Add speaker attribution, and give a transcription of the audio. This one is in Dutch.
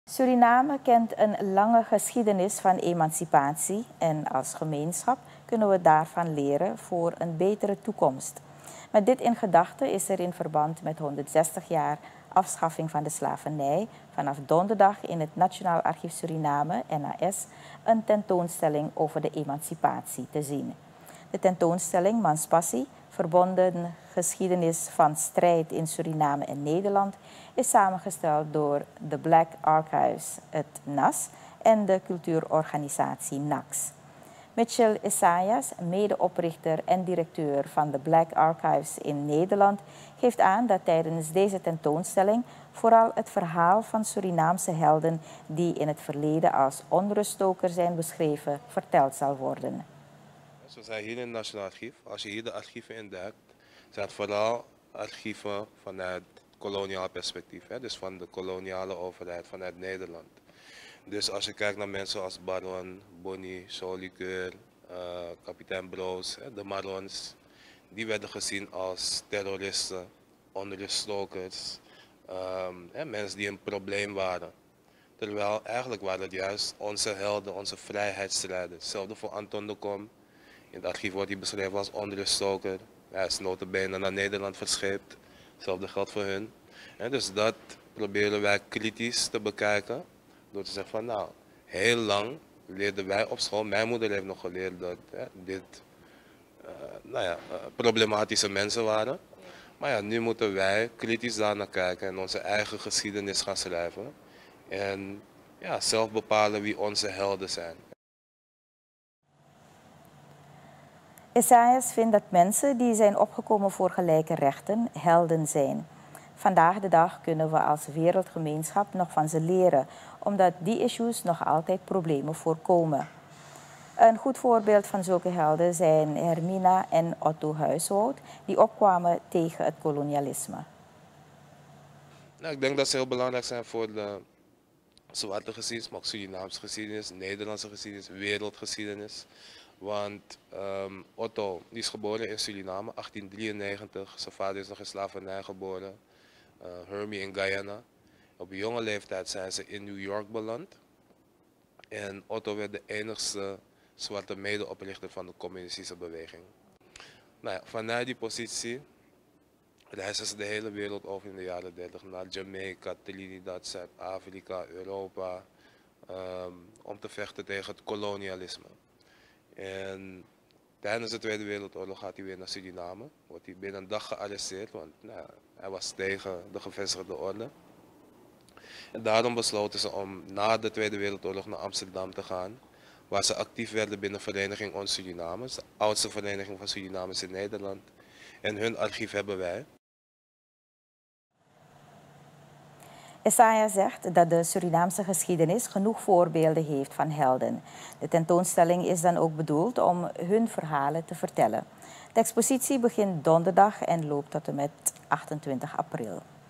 Speaker 1: Suriname kent een lange geschiedenis van emancipatie en als gemeenschap kunnen we daarvan leren voor een betere toekomst. Met dit in gedachten is er in verband met 160 jaar afschaffing van de slavernij vanaf donderdag in het Nationaal Archief Suriname, NAS, een tentoonstelling over de emancipatie te zien. De tentoonstelling Mans Passie, verbonden geschiedenis van strijd in Suriname en Nederland, is samengesteld door de Black Archives, het NAS, en de cultuurorganisatie NAX. Mitchell Isaias, medeoprichter en directeur van de Black Archives in Nederland, geeft aan dat tijdens deze tentoonstelling vooral het verhaal van Surinaamse helden die in het verleden als onruststoker zijn beschreven, verteld zal worden.
Speaker 2: We zijn hier in het Nationaal Archief. Als je hier de archieven induikt, zijn het vooral archieven vanuit koloniaal perspectief. Dus van de koloniale overheid, vanuit Nederland. Dus als je kijkt naar mensen als Baron, Bonnie, Solikeur, kapitein Broos, de Marons, die werden gezien als terroristen, onruststokers, mensen die een probleem waren. Terwijl eigenlijk waren het juist onze helden, onze vrijheidsstrijders. Hetzelfde voor Anton de Kom. In het archief wordt hij beschreven als onruststoker. Hij is nota bene naar Nederland verscheept. Hetzelfde geldt voor hun. Dus dat proberen wij kritisch te bekijken. Door te zeggen van nou, heel lang leerden wij op school. Mijn moeder heeft nog geleerd dat dit problematische mensen waren. Maar ja, nu moeten wij kritisch daar naar kijken en onze eigen geschiedenis gaan schrijven. En ja, zelf bepalen wie onze helden zijn.
Speaker 1: Isaias vindt dat mensen die zijn opgekomen voor gelijke rechten helden zijn. Vandaag de dag kunnen we als wereldgemeenschap nog van ze leren, omdat die issues nog altijd problemen voorkomen. Een goed voorbeeld van zulke helden zijn Hermina en Otto Huiswoud, die opkwamen tegen het kolonialisme.
Speaker 2: Nou, ik denk dat ze heel belangrijk zijn voor de zwarte geschiedenis, maar ook Surinaamse geschiedenis, Nederlandse geschiedenis, wereldgeschiedenis. Want Otto die is geboren in Suriname, 1893. Zijn vader is nog in slavernij geboren. Hermie in Guyana. Op jonge leeftijd zijn ze in New York beland. En Otto werd de enigste zwarte medeoprichter van de communistische beweging. Nou ja, vanuit die positie reizen ze de hele wereld over in de jaren 30 naar Jamaica, Trinidad, Zuid-Afrika, Europa. Om te vechten tegen het kolonialisme. En tijdens de Tweede Wereldoorlog gaat hij weer naar Suriname. Wordt hij binnen een dag gearresteerd, want hij was tegen de gevestigde orde. En daarom besloten ze om na de Tweede Wereldoorlog naar Amsterdam te gaan. Waar ze actief werden binnen Vereniging Ons Suriname. De oudste vereniging van Surinamers in Nederland. En hun archief hebben wij.
Speaker 1: Isaias zegt dat de Surinaamse geschiedenis genoeg voorbeelden heeft van helden. De tentoonstelling is dan ook bedoeld om hun verhalen te vertellen. De expositie begint donderdag en loopt tot en met 28 april.